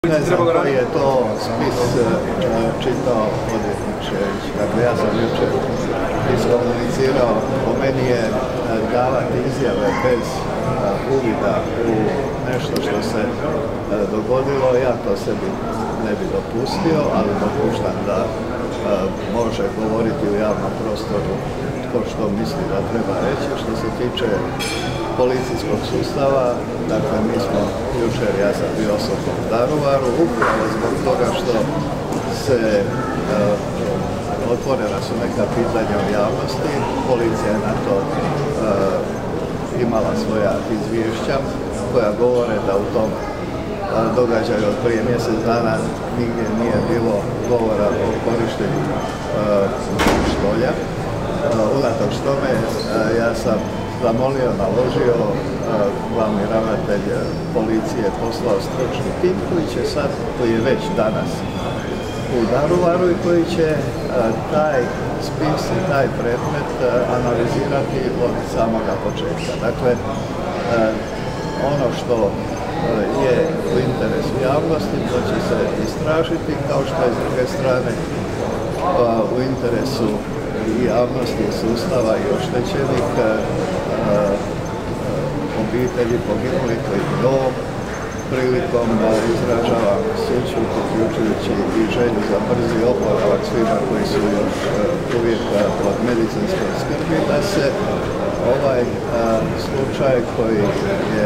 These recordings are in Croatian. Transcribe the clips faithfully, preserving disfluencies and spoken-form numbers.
Ne znam koji je to spis čitao odvjetničević. Dakle, ja sam jučer iskomunicirao, po meni je davati izjave bez uvida u nešto što se dogodilo, ja to sebi ne bi dopustio, ali dopuštam da može govoriti u javnom prostoru tko što misli da treba reći. Što se tiče policijskog sustava, dakle mi smo jučer, ja sam bio osobno u Daruvaru, upravo zbog toga što se uh, otvorena su neka pitanja u javnosti, policija je na to uh, imala svoja izvješća koja govore da u tom uh, događaju od prije mjesec dana nigdje nije bilo govora o korištenju uh, pištolja. Uh, unatoč tome uh, ja sam zamolio, naložio, glavni ravnatelj policije poslao stručni tim koji će sad, koji je već danas u Daruvaru i koji će taj spis i taj predmet analizirati od samoga početka. Dakle, ono što je u interesu javnosti, to će se istražiti, kao što je s druge strane u interesu i javnosti, sustava i oštećenih obitelji poginuli koji ovom prilikom izražavam sućut, uključujući i želju za brzi oporavak svima koji su još uvijek pod medicinskoj skrbi, da se ovaj slučaj koji je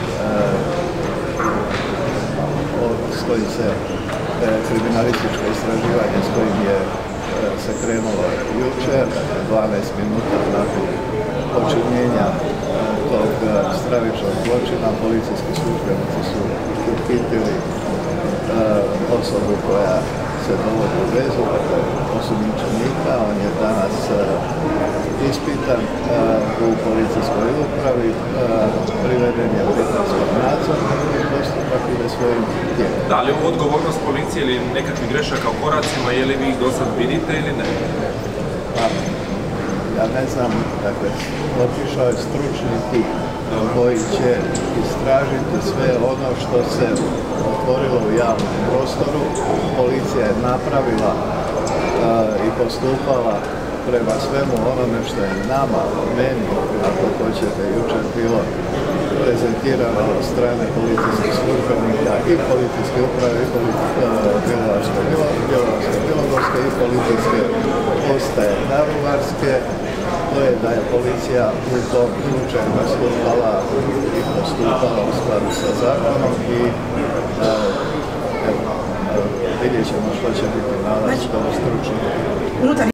s kojim se kriminalističko istraživanje s kojim je se krenulo jučer, dvanaest minuta nakon počinjenja tog stravičnog zločina, policijski službenici su uhitili osobu koja se dovodi u vezu, dakle osumnjičenika. On je danas ispitan u policijskoj upravi, priveden je pritvorskog nadzora i postupak ide svojim tijekom. Da, ali odgovornost policije ili nekakvih grešaka u koracima, je li vi ih do sad vidite ili ne? Pa, ja ne znam, dakle, otišao je stručni tim koji će istražiti sve ono što se otvorilo u javnom prostoru. Policija je napravila uh, i postupala prema svemu onome što je nama, meni, ako hoćete, jučer bilo prezentirano od strane policijskih službenika i policijske uprave i Bjelovarsko-bilogorske i policijske postaje Daruvarske. To je da je policija u tom slučaju nastupala i postupala u skladu sa zakonom i uh, evo, vidjet ćemo što će biti nalaz kao stručni.